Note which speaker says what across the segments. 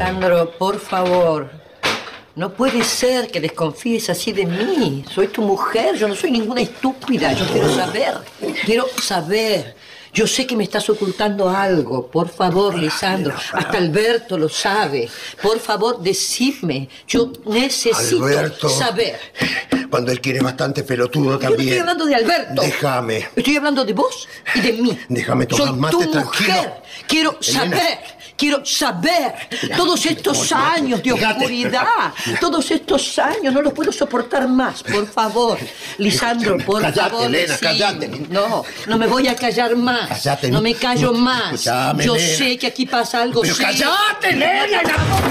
Speaker 1: Lisandro, por favor. No puede ser que desconfíes así de mí. Soy tu mujer, yo no soy ninguna estúpida. Yo quiero saber. Quiero saber. Yo sé que me estás ocultando algo. Por favor, Lisandro. Hasta Alberto lo sabe. Por favor, decidme. Yo necesito saber.
Speaker 2: Cuando él quiere bastante pelotudo también.
Speaker 1: Yo no estoy hablando de Alberto.
Speaker 2: Déjame.
Speaker 1: Estoy hablando de vos y de mí.
Speaker 2: Déjame tomar mate tranquilo.
Speaker 1: Mujer. Quiero saber. Quiero saber. Todos estos años de oscuridad. Todos estos años. No los puedo soportar más. Por favor. Lisandro, por favor.
Speaker 2: Elena,
Speaker 1: sí.
Speaker 2: cállate.
Speaker 1: No me voy a callar más.
Speaker 2: Cállate.
Speaker 1: No me callo más.
Speaker 2: Escuchame,
Speaker 1: Yo
Speaker 2: nena.
Speaker 1: sé que aquí pasa algo.
Speaker 2: Pero
Speaker 1: sí.
Speaker 2: cállate, Elena.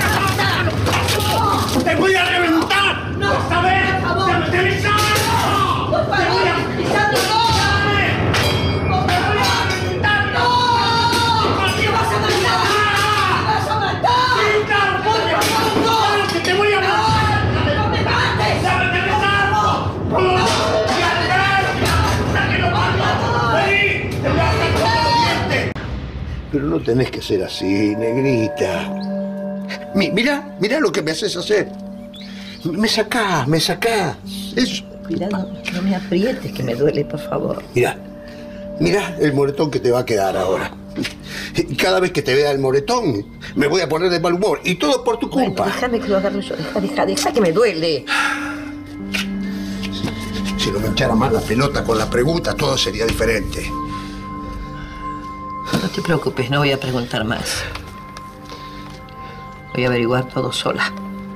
Speaker 2: ¡Te voy a reventar!
Speaker 1: No,
Speaker 2: ¿Sabes?
Speaker 1: por favor.
Speaker 2: ¡Te Lisandro!
Speaker 1: Por favor, Lisandro, no.
Speaker 2: Pero no tenés que ser así, negrita. Mirá lo que me haces hacer. Me sacás. Eso.
Speaker 1: Cuidado, no me aprietes, que me duele, por favor.
Speaker 2: Mirá el moretón que te va a quedar ahora. Y cada vez que te vea el moretón, me voy a poner de mal humor. Y todo por tu culpa.
Speaker 1: Bueno, déjame que lo agarre yo. Deja que me duele.
Speaker 2: Si no me echara más la pelota con la pregunta, todo sería diferente.
Speaker 1: No te preocupes, no voy a preguntar más. Voy a averiguar todo sola.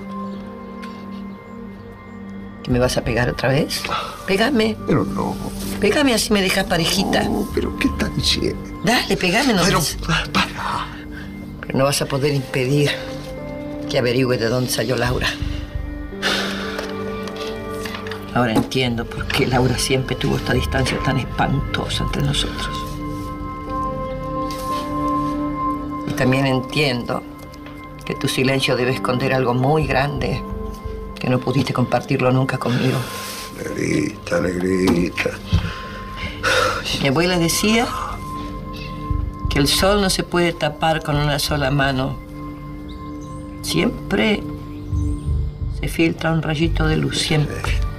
Speaker 1: ¿Que me vas a pegar otra vez? Pégame.
Speaker 2: Pero no.
Speaker 1: Pégame, así me dejas parejita.
Speaker 2: No, pero ¿qué estás diciendo?
Speaker 1: Dale, pégame nomás.
Speaker 2: Pero, para.
Speaker 1: Pero no vas a poder impedir que averigüe de dónde salió Laura. Ahora entiendo por qué Laura siempre tuvo esta distancia tan espantosa entre nosotros. Y también entiendo que tu silencio debe esconder algo muy grande que no pudiste compartirlo nunca conmigo.
Speaker 2: Negrita.
Speaker 1: Mi abuela decía que el sol no se puede tapar con una sola mano. Siempre se filtra un rayito de luz, siempre.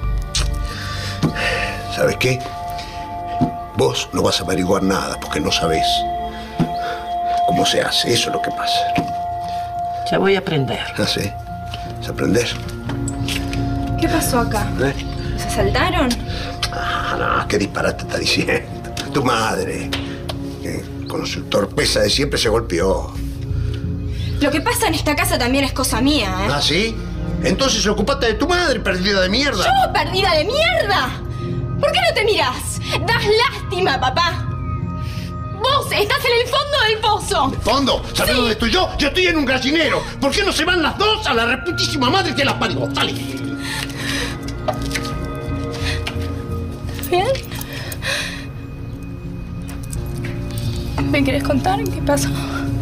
Speaker 2: ¿Sabes qué? Vos no vas a averiguar nada porque no sabés cómo se hace. Eso es lo que pasa.
Speaker 1: Ya voy a aprender.
Speaker 2: ¿Ah, sí? ¿Se aprender?
Speaker 3: ¿Qué pasó acá? ¿Se asaltaron?
Speaker 2: No, qué disparate está diciendo. Tu madre, que con su torpeza de siempre se golpeó.
Speaker 3: Lo que pasa en esta casa también es cosa mía, ¿eh?
Speaker 2: ¿Ah, sí? Entonces ocupate de tu madre, perdida de mierda.
Speaker 3: ¿Yo, perdida de mierda? ¿Por qué no te mirás? Das lástima, papá. Vos estás en el fondo del pozo.
Speaker 2: ¿De fondo? ¿Sabés
Speaker 3: Sí.
Speaker 2: dónde estoy yo? Yo estoy en un gallinero. ¿Por qué no se van las dos a la reputísima madre que las parió? ¡Sale!
Speaker 3: ¿Bien? ¿Me querés contar qué pasó?